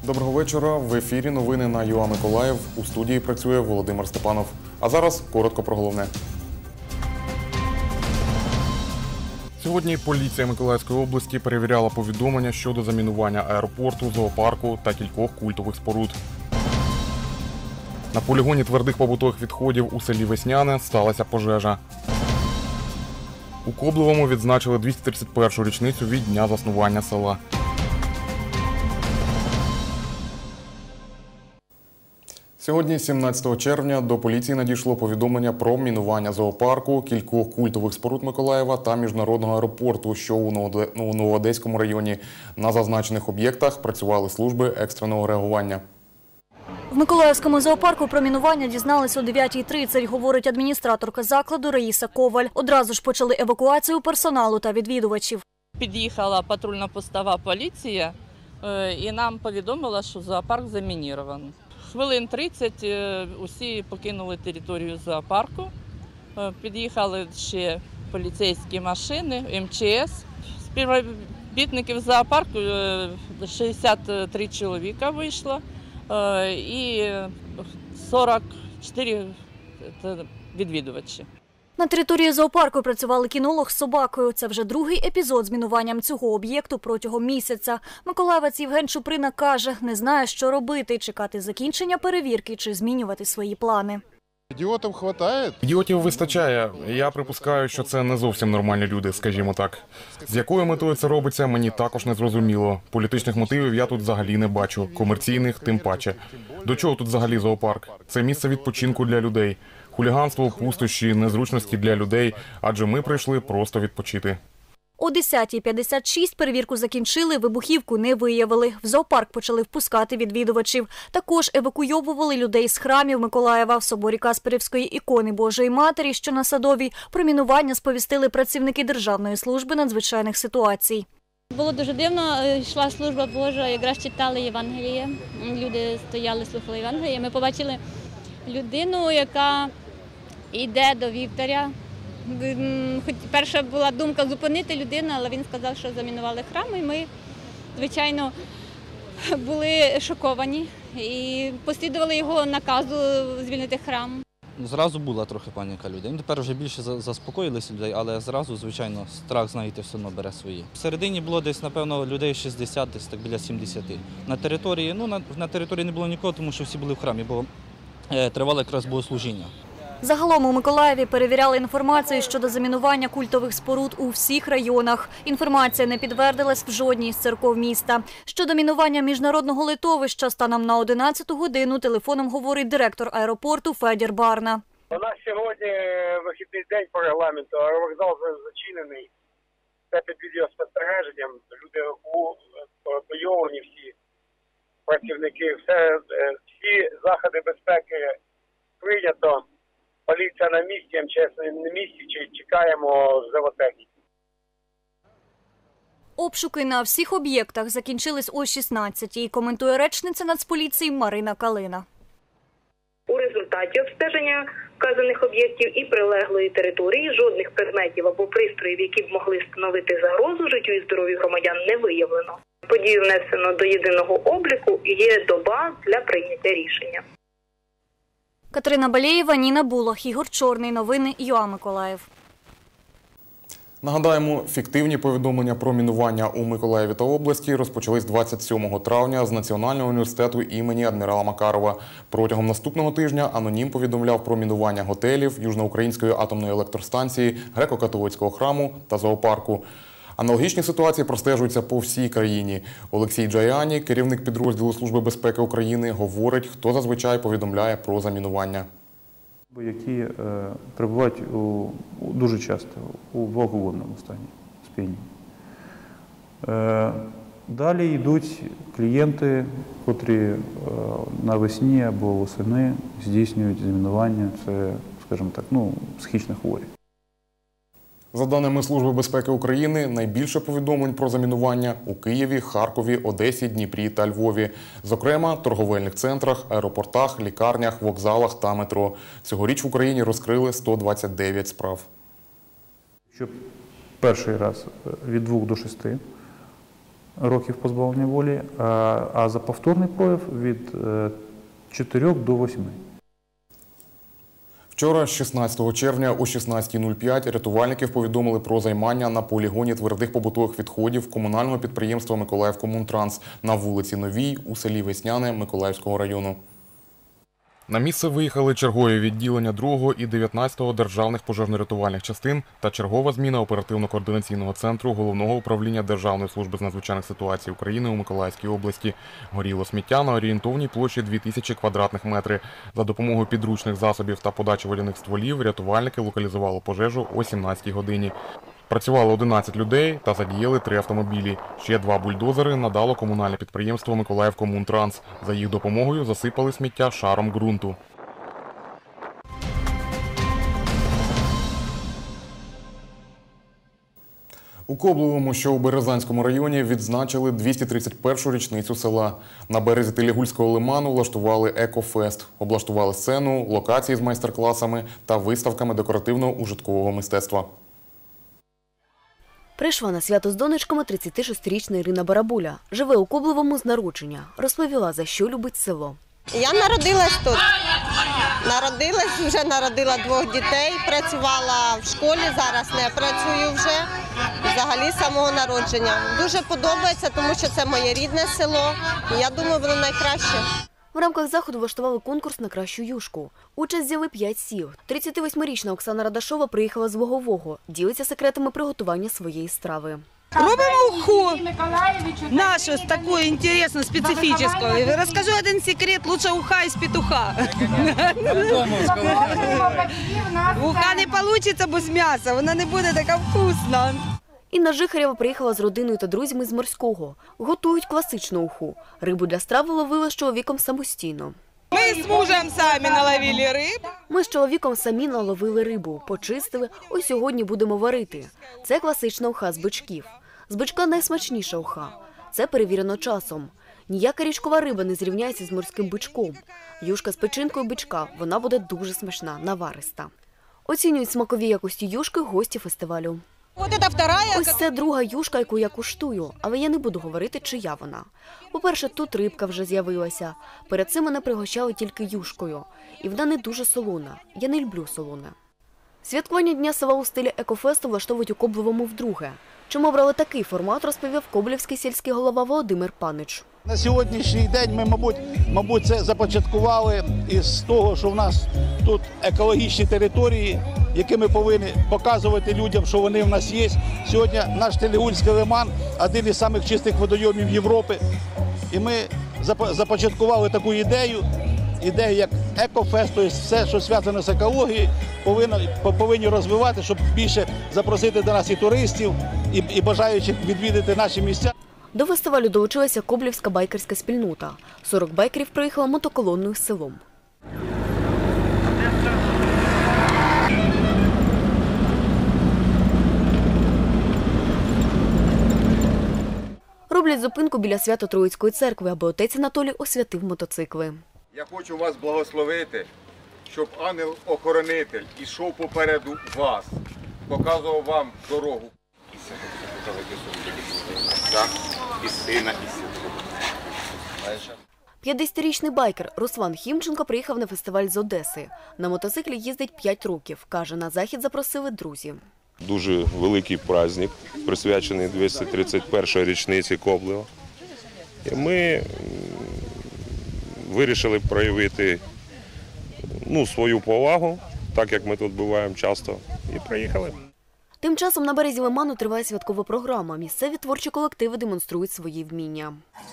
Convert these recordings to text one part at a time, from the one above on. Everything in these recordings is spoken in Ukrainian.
Доброго вечора. В ефірі новини на ЮА Миколаїв. У студії працює Володимир Степанов. А зараз коротко про головне. Сьогодні поліція Миколаївської області перевіряла повідомлення щодо замінування аеропорту, зоопарку та кількох культових споруд. На полігоні твердих побутових відходів у селі Весняне сталася пожежа. У Коблевому відзначили 231-ю річницю від дня заснування села. Сьогодні, 17 червня, до поліції надійшло повідомлення про мінування зоопарку, кількох культових споруд Миколаєва та міжнародного аеропорту, що у Новоодеському районі. На зазначених об'єктах працювали служби екстреного реагування. В Миколаївському зоопарку про мінування дізналися о 9:30, говорить адміністраторка закладу Раїса Коваль. Одразу ж почали евакуацію персоналу та відвідувачів. Під'їхала патрульно-постова поліція і нам повідомила, що зоопарк замінірований. Хвилин 30 усі покинули територію зоопарку. Під'їхали ще поліцейські машини, МЧС. Співробітників зоопарку 63 чоловіка вийшло і 44 відвідувачі. На території зоопарку працювали кінолог з собакою. Це вже другий епізод з мінуванням цього об'єкту протягом місяця. Миколаївець Євген Чуприна каже, не знає, що робити – чекати закінчення перевірки чи змінювати свої плани. Ідіотів вистачає? Ідіотів вистачає. Я припускаю, що це не зовсім нормальні люди, скажімо так. З якою метою це робиться, мені також не зрозуміло. Політичних мотивів я тут взагалі не бачу, комерційних тим паче. До чого тут взагалі зоопарк? Це місце відпочинку для людей. Хуліганство, пустощі, незручності для людей, адже ми прийшли просто відпочити. О 10:56 перевірку закінчили, вибухівку не виявили. В зоопарк почали впускати відвідувачів. Також евакуйовували людей з храмів Миколаєва. В соборі Касперівської ікони Божої Матері, що на Садовій, про мінування сповістили працівники Державної служби надзвичайних ситуацій. Було дуже дивно, йшла служба Божа, якраз читали Євангеліє. Люди стояли, слухали Євангеліє. Ми побачили людину, яка йде до вівтаря. Хоч перша була думка зупинити людину, але він сказав, що замінували храм, і ми, звичайно, були шоковані і послідували його наказу звільнити храм. Зразу була трохи паніка людей. Тепер вже більше заспокоїлися людей, але зразу, звичайно, страх, знаєте, все одно бере свої. Всередині було десь, напевно, людей 60, десь так біля 70. На території не було нікого, тому що всі були в храмі, бо тривало якраз богослужіння. Загалом у Миколаєві перевіряли інформацію щодо замінування культових споруд у всіх районах. Інформація не підтвердилась в жодній з церков міста. Щодо мінування міжнародного литовища станом на 11 годину телефоном говорить директор аеропорту Федір Барна. У нас сьогодні вихідний день по регламенту, аеровокзал зачинений. Це під відеоспостереженням. Люди евакуйовані, всі працівники. Всі заходи безпеки прийнято. Поліція на місці, МЧС на місці, чекаємо зоотехніки. Обшуки на всіх об'єктах закінчились о 16-й, коментує речниця Нацполіції Марина Калина. У результаті обстеження вказаних об'єктів і прилеглої території жодних предметів або пристроїв, які б могли становити загрозу життю і здоров'ю громадян, не виявлено. Подію внесено до єдиного обліку і є доба для прийняття рішення. Катерина Балєєва, Ніна Булах, Ігор Чорний. Новини ЮА Миколаїв. Нагадаємо, фіктивні повідомлення про мінування у Миколаєві та області розпочались 27 травня з Національного університету імені адмірала Макарова. Протягом наступного тижня анонім повідомляв про мінування готелів, Южноукраїнської атомної електростанції, греко-католицького храму та зоопарку. Аналогічні ситуації простежуються по всій країні. Олексій Джаяні, керівник підрозділу Служби безпеки України, говорить, хто зазвичай повідомляє про замінування. Які перебувають дуже часто у благоголовному стані сп'яніння. Далі йдуть клієнти, котрі навесні або восени здійснюють замінування. Це, скажімо так, психічно хворі. За даними Служби безпеки України, найбільше повідомлень про замінування у Києві, Харкові, Одесі, Дніпрі та Львові. Зокрема, торговельних центрах, аеропортах, лікарнях, вокзалах та метро. Цьогоріч в Україні розкрили 129 справ. Щоб перший раз від 2 до 6 років позбавлення волі, а за повторний прояв від 4 до 8. Вчора, 16 червня о 16:05, рятувальників повідомили про займання на полігоні твердих побутових відходів комунального підприємства «Миколаївкомунтранс» на вулиці Новій у селі Весняне Миколаївського району. На місце виїхали чергові відділення 2-го і 19-го державних пожежно-рятувальних частин та чергова зміна оперативно-координаційного центру Головного управління Державної служби з надзвичайних ситуацій України у Миколаївській області. Горіло сміття на орієнтовній площі 2000 квадратних метрів. За допомогою підручних засобів та подачі водяних стволів рятувальники локалізували пожежу о 17-й годині. Працювало 11 людей та задіяли 3 автомобілі. Ще 2 бульдозери надало комунальне підприємство «Миколаївкомунтранс». За їх допомогою засипали сміття шаром ґрунту. У Коблевому, що у Березанському районі, відзначили 231-ю річницю села. На березі Телігульського лиману влаштували екофест. Облаштували сцену, локації з майстер-класами та виставками декоративно-ужиткового мистецтва. Прийшла на свято з донечками 36-річна Ірина Барабуля. Живе у Коблевому з народження. Розповіла, за що любить село. Я народилась тут. Вже народила 2 дітей, працювала в школі, зараз не працюю вже. Взагалі з самого народження. Дуже подобається, тому що це моє рідне село. І я думаю, воно найкраще. В рамках заходу влаштували конкурс на кращу юшку. Участь взяли 5 сіл. 38-річна Оксана Радашова приїхала з Вогового. Ділиться секретами приготування своєї страви. Робимо уху нашу, таку інтересну, специфічну. Розкажу один секрет, лучше уха із петуха. Уха не вийде, бо з м'яса, вона не буде така вкусна. Інна Жихарєва приїхала з родиною та друзями з Морського. Готують класичну уху. Рибу для страви ловили з чоловіком самостійно. Ми з мужем самі наловили рибу. Ми з чоловіком самі наловили рибу, почистили, ось сьогодні будемо варити. Це класична уха з бичків. З бичка найсмачніша уха. Це перевірено часом. Ніяка річкова риба не зрівняється з морським бичком. Юшка з печінкою бичка, вона буде дуже смачна, навариста. Оцінюють смакові якості юшки гості фестивалю. Ось це друга юшка, яку я куштую, але я не буду говорити, чия вона. По-перше, тут рибка вже з'явилася. Перед цим мене пригощали тільки юшкою. І вона не дуже солона. Я не люблю солоне. Святкування Дня села у стилі екофесту влаштовують у Коблевому вдруге. Чому обрали такий формат, розповів коблівський сільський голова Володимир Панич. На сьогоднішній день ми, мабуть, це започаткували із того, що в нас тут екологічні території, які ми повинні показувати людям, що вони в нас є. Сьогодні наш Телігульський лиман – один із самих чистих водойомів Європи. І ми започаткували таку ідею як екофест, тобто все, що зв'язано з екологією, повинні розвивати, щоб більше запросити до нас і туристів, і бажаючих відвідати наші місця. До фестивалю долучилася коблівська байкерська спільнота. 40 байкерів приїхали мотоколонною з селом. Роблять зупинку біля Свято-Троїцької церкви, аби отець Анатолій освятив мотоцикли. Я хочу вас благословити, щоб ангел-охоронитель ішов попереду вас, показував вам дорогу. І сина, і святого. 50-річний байкер Руслан Хімченко приїхав на фестиваль з Одеси. На мотоциклі їздить 5 років. Каже, на захід запросили друзі. Дуже великий праздник, присвячений 231-й річниці Коблева. І ми вирішили проявити свою повагу, так як ми тут буваємо часто, і приїхали. Тим часом на березі лиману триває святкова програма. Місцеві творчі колективи демонструють свої вміння.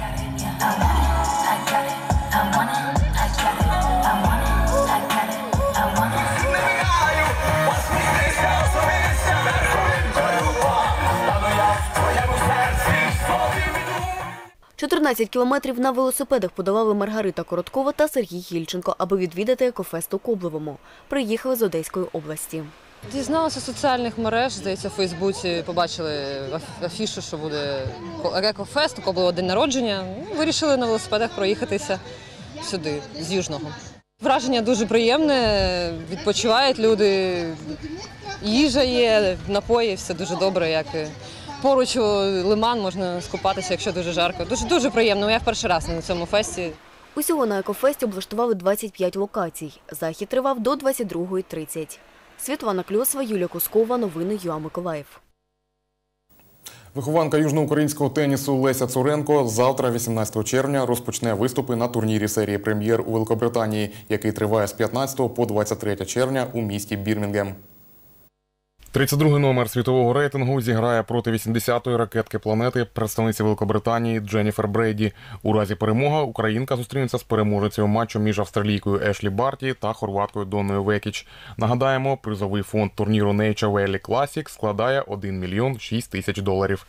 – 14 кілометрів на велосипедах подолали Маргарита Короткова та Сергій Гільченко, аби відвідати екофест у Коблевому. Приїхали з Одеської області. Дізналася з соціальних мереж, здається, в Фейсбуці, побачили афішу, що буде екофест, у Коблева день народження. Вирішили на велосипедах проїхатися сюди, з Южного. Враження дуже приємне, відпочивають люди, їжа є, напої, все дуже добре, як поруч лиман, можна скупатися, якщо дуже жарко. Дуже приємно. Я в перший раз на цьому фесті. Усього на екофесті облаштували 25 локацій. Захід тривав до 22:30. Світлана Кльосова, Юлія Кускова. Новини ЮА Миколаїв. Вихованка южноукраїнського тенісу Леся Цуренко завтра, 18 червня, розпочне виступи на турнірі серії прем'єр у Великобританії, який триває з 15 по 23 червня у місті Бірмінгем. 32-й номер світового рейтингу зіграє проти 80-ї ракетки планети представниці Великобританії Дженніфер Брейді. У разі перемоги українка зустрінеться з переможецею матчу між австралійкою Ешлі Барті та хорваткою Донною Векіч. Нагадаємо, призовий фонд турніру Nature Valley Classic складає $1 600 000.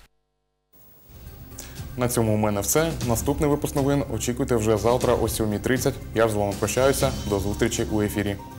На цьому у мене все. Наступний випуск новин очікуйте вже завтра о 7:30. Я ж з вами прощаюся. До зустрічі у ефірі.